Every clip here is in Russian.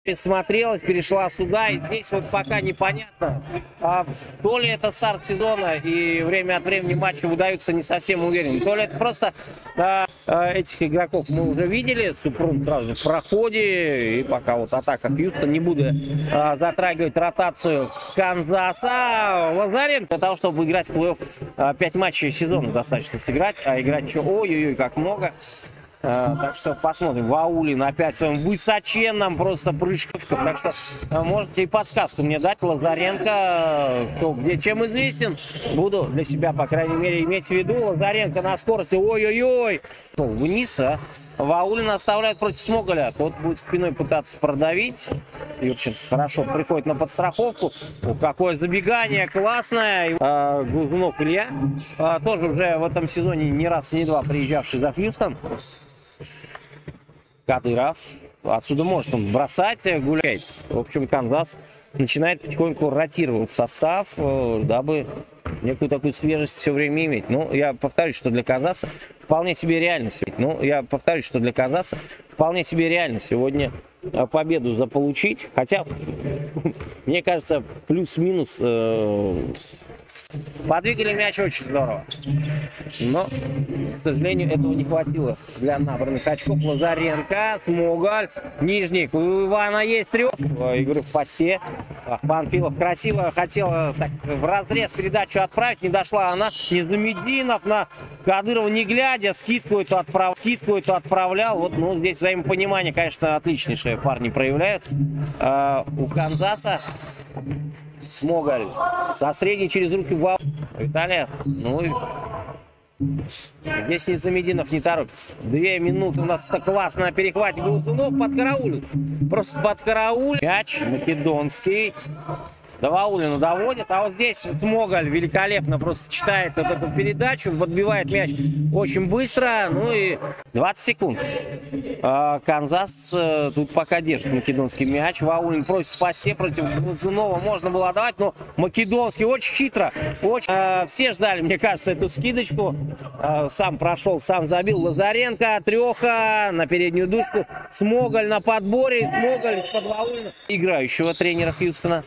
Смотрелась, перешла сюда, и здесь вот пока непонятно, то ли это старт сезона и время от времени матчи выдаются не совсем уверенно, то ли это просто этих игроков мы уже видели. Супрун сразу в проходе, и пока вот атака Хьюстон, не буду затрагивать ротацию Канзаса. Лазаренко для того, чтобы играть в плей-офф 5 матчей сезона достаточно сыграть, а играть еще ой-ой-ой как много. Так что посмотрим. Ваулин опять в своем высоченном просто прыжке. Так что можете и подсказку мне дать. Лазаренко, кто где чем известен. Буду для себя, по крайней мере, иметь в виду. Лазаренко на скорости. Ой-ой-ой. Вниз, а Ваулина оставляет против Смоголя. Тот будет спиной пытаться продавить. Юрченко хорошо приходит на подстраховку. О, какое забегание классное. Глазунов Илья, тоже уже в этом сезоне не раз, не два приезжавший за Хьюстон. Кадыров. Отсюда может он бросать, гулять. В общем, Канзас начинает потихоньку ротировать состав, дабы некую такую свежесть все время иметь. Ну, я повторюсь, что для Канзаса вполне себе реально. Сегодня победу заполучить. Хотя, мне кажется, плюс-минус подвигали мяч очень здорово. Но, к сожалению, этого не хватило для набранных очков. Лазаренко, Смоголь, Нижник. У Ивана есть трёх. Игры в посте. Панфилов красиво хотела так в разрез передачу отправить. Не дошла она. Низамединов на Кадырова не глядя. Скидку эту отправлял. Вот, ну, здесь взаимопонимание, конечно, отличнейшее парни проявляют. У Канзаса Смоголь со средней через руки Виталия. Ну и здесь Низамединов не торопится. 2 минуты у нас это классно на перехвате. Глазунов подкараулил. Просто подкараулил. Мяч македонский. До Ваулина доводит. А вот здесь Смоголь великолепно просто читает вот эту передачу. Подбивает мяч очень быстро. Ну и 20 секунд. Канзас тут пока держит македонский мяч. Ваулин просит спасти против Глазунова. Можно было отдавать, но македонский очень хитро. Все ждали, мне кажется, эту скидочку. Сам прошел, сам забил. Лазаренко, Треха на переднюю дужку. Смоголь на подборе. Смоголь под Ваулина. Играющего тренера Хьюстона.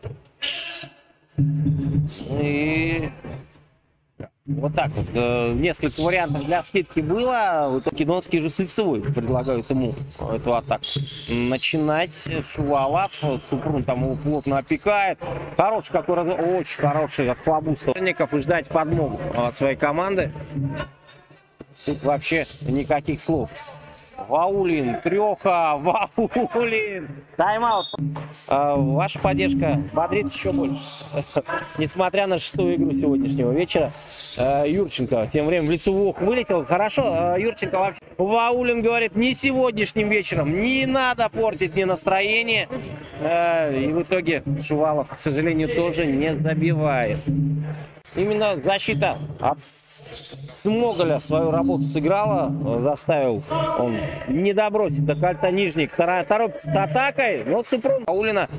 И вот так вот. Несколько вариантов для скидки было. Вот македонский же с лицевой предлагают ему эту атаку начинать. Шувалов. Супрун там его плотно опекает. Хороший какой, очень хороший от хлобуста. И ждать подмогу от своей команды. Тут вообще никаких слов. Ваулин, Треха, Ваулин. Тайм-аут. Ваша поддержка бодрит еще больше. Несмотря на 6-ю игру сегодняшнего вечера. Юрченко тем временем в лицевых вылетел. Хорошо, Юрченко вообще. Ваулин говорит, не сегодняшним вечером. Не надо портить мне настроение. И в итоге Шувалов, к сожалению, тоже не забивает. Именно защита от Смоголя свою работу сыграла, заставил он не добросить до кольца Нижник, торопится с атакой, но Супрун Ваулина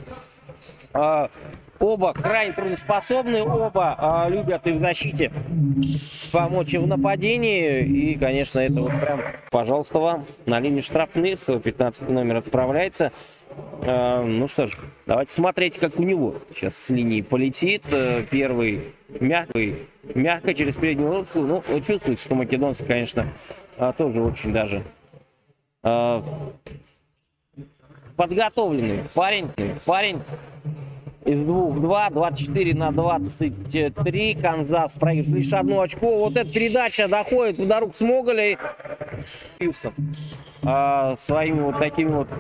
оба крайне трудоспособны, оба любят и в защите помочь, и в нападении, и, конечно, это вот прям, пожалуйста, вам на линию штрафных, 15 номер отправляется. Ну что ж, давайте смотреть, как у него сейчас с линии полетит. Первый мягко через переднюю лодку. Ну, чувствуется, что македонский, конечно, тоже очень даже подготовленный парень. Из 2-2, 24 на 23. Канзас проигрывает лишь 1 очко. Вот эта передача доходит до рук Смоголя. Своими вот такими вот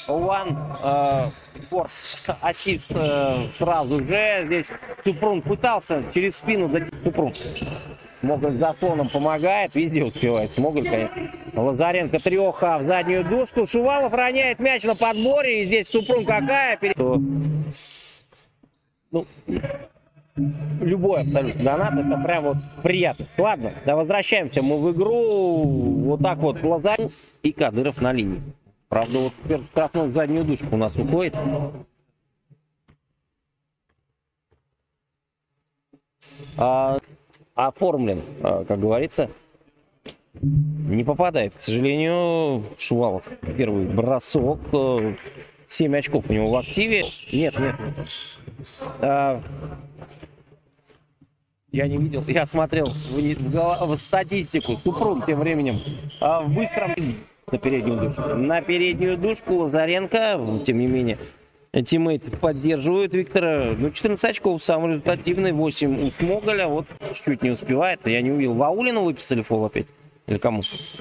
ассист сразу же. Здесь Супрун пытался через спину дать. Супрун. Смоголь заслоном помогает. Везде успевает Смоголь, конечно. Лазаренко, Треха в заднюю дужку. Шувалов роняет мяч на подборе. И здесь Супрун какая. Ну, любой абсолютно донат, это прям вот приятно. Ладно, да, возвращаемся мы в игру. Вот так вот Лазаренко и Кадыров на линии. Правда, вот теперь штрафной в заднюю дужку у нас уходит. Оформлен, как говорится. Не попадает, к сожалению, Шувалов. Первый бросок. 7 очков у него в активе. Нет. Я не видел. Я смотрел в статистику. Супрун тем временем в быстром на переднюю дужку. На переднюю дужку Лазаренко, тем не менее, тиммейты поддерживают Виктора. Ну, 14 очков, самый результативный, 8 у Смоголя. Вот чуть-чуть не успевает. Я не увидел. Ваулину выписали фол опять? Или кому?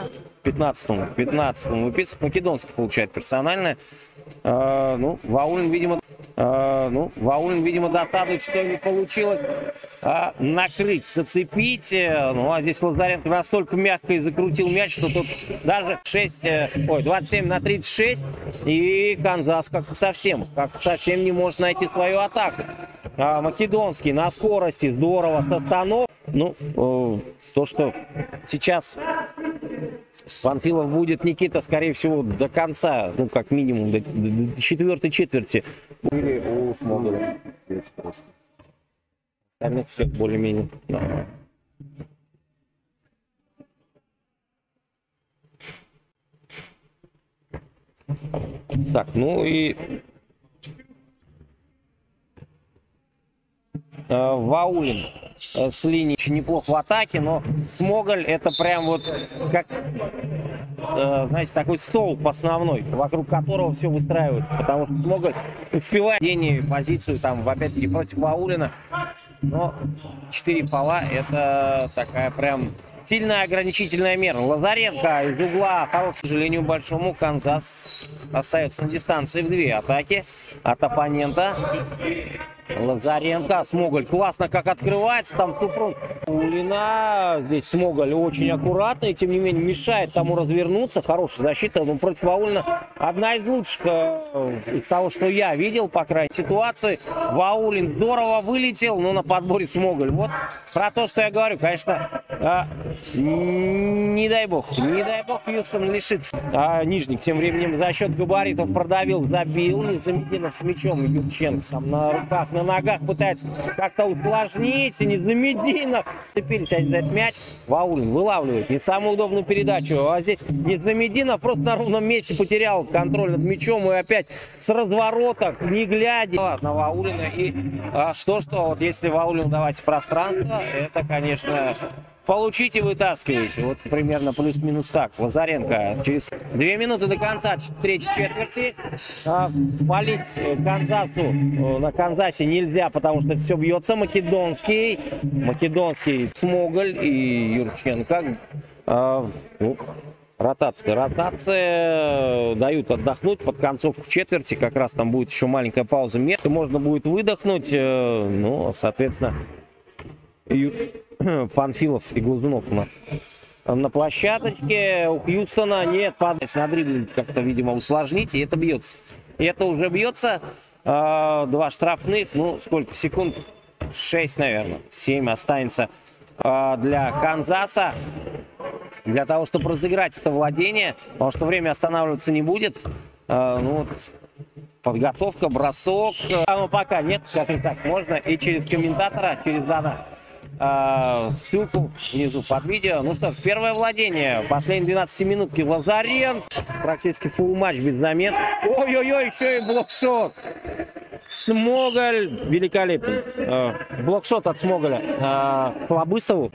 15-му выписывает. Македонский получает персональное. Ваулин, видимо, досадует, что не получилось накрыть, зацепить. Ну, а здесь Лазаренко настолько мягко и закрутил мяч, что тут даже 27-36. И Канзас как-то совсем не может найти свою атаку. Македонский на скорости здорово с остановкой. Ну, то, что сейчас Панфилов будет, Никита, скорее всего, до конца, ну, как минимум, до 4-й четверти. Или у Смоголя. Остальных всех более-менее. Да. Так, ну и Ваулин с линии очень неплохо в атаке, но Смоголь это прям вот как, знаете, такой столб основной, вокруг которого все выстраивается, потому что Смоголь успевает позицию там, опять-таки, против Ваулина, но 4 фола это такая прям сильная ограничительная мера. Лазаренко из угла, к сожалению, большому, Канзас остается на дистанции в 2 атаки от оппонента. Лазаренко, Смоголь классно как открывается, там Супрун Улина, здесь Смоголь очень аккуратно и тем не менее мешает тому развернуться, хорошая защита, но против Ваулина одна из лучших из того, что я видел, по крайней мере, ситуации. Ваулин здорово вылетел, но на подборе Смоголь. Вот про то, что я говорю, конечно, не дай бог Хьюстон лишится. Нижник тем временем за счет габаритов продавил, забил, Незаметдинов с мячом, Юрченко там на руках, на ногах пытается как-то усложнить, Незаметдинов цепились они за этот мяч. Ваулин вылавливает не самую удобную передачу, а здесь Незаметдинов просто на ровном месте потерял контроль над мячом и опять с разворота, не глядя на Ваулина. И что, вот если Ваулину давать пространство, это, конечно, получите, вытаскивайте. Вот примерно плюс-минус так. Лазаренко через 2 минуты до конца 3-й четверти. Палить Канзасу на Канзасе нельзя, потому что это все бьется. Македонский, Смоголь и Юрченко. Ротация дают отдохнуть под концовку четверти. Как раз там будет еще маленькая пауза. Можно будет выдохнуть. Ну, соответственно, Панфилов и Глазунов у нас на площадочке. У Хьюстона нет, падать на дриблинг как-то, видимо, усложнить, и это бьется. И это уже бьется. 2 штрафных, ну, сколько секунд? 6, наверное. 7 останется для Канзаса. Для того, чтобы разыграть это владение, потому что время останавливаться не будет. Ну, вот, подготовка, бросок. Но пока нет, скажем так, можно и через комментатора, через Дана. Ссылку внизу под видео. Ну что ж, первое владение. Последние 12 минутки Лазаренко. Практически фулл матч без замен. Ой-ой-ой, еще и блокшот. Смоголь великолепен. Блокшот от Смоголя. Хлобыстову.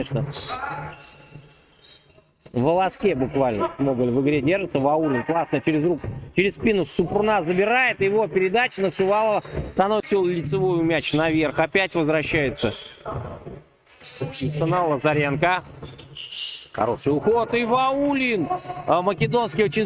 В волоске буквально Смоголь в игре держится. Ваулин классно через руку, через спину Супруна забирает. Его передача на Шувалова становится лицевую мяч наверх. Опять возвращается Лазаренко. Хороший уход. И Ваулин. Македонский очень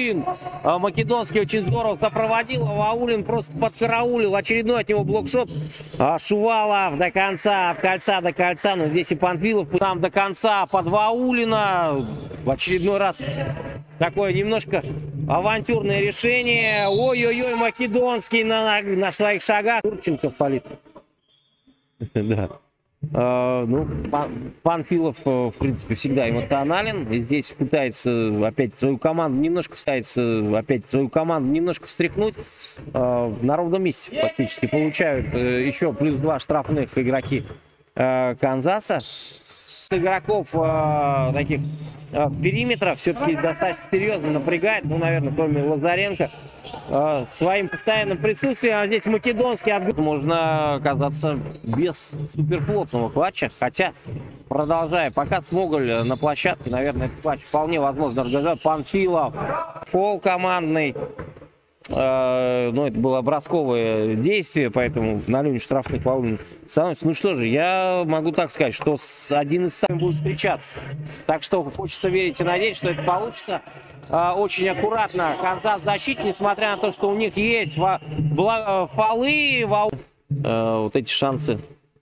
здорово сопроводил. Ваулин просто подкараулил. Очередной от него блокшот. Шувалов до конца. От кольца до кольца. Но здесь и Панфилов там до конца под Ваулина. В очередной раз такое немножко авантюрное решение. Ой-ой-ой, Македонский на своих шагах. Турченко фалит. Да. Ну, Панфилов, в принципе, всегда эмоционален. И здесь пытается опять свою команду немножко встряхнуть. На ровном месте фактически получают еще плюс 2 штрафных игроки Канзаса. количество игроков таких периметра все-таки достаточно серьезно напрягает. Ну, наверное, кроме Лазаренко. Своим постоянным присутствием. А здесь македонский отгон. Можно оказаться без суперплотного клатча. Хотя, продолжая, пока Смоголь на площадке, наверное, этот клатч вполне возможно организовать. Панфилов, фол командный. Ну, это было образковое действие, поэтому на линию штрафных волн становится. Ну что же, я могу так сказать, что один из самых будет встречаться. Так что хочется верить и надеяться, что это получится. Очень аккуратно Канзас защите, несмотря на то, что у них есть фолы, вот эти шансы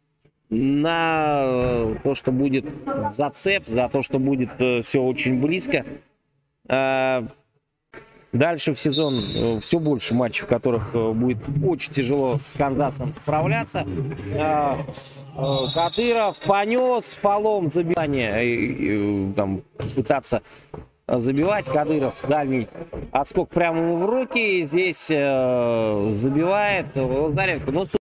на то, что будет зацеп, за то, что будет все очень близко. Дальше в сезон все больше матчей, в которых будет очень тяжело с Канзасом справляться. Кадыров понес фолом забивание, там, пытаться забивать. Кадыров дальний отскок прямо ему в руки. Здесь забивает Лазаренко.